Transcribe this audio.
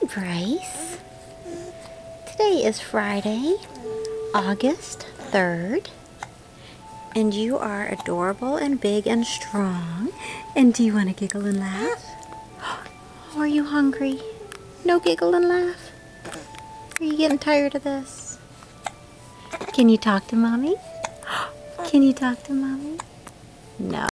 Bryce. Today is Friday, August 3rd, and you are adorable and big and strong. And do you want to giggle and laugh? Are you hungry? No giggle and laugh? Are you getting tired of this? Can you talk to Mommy? Can you talk to Mommy? No.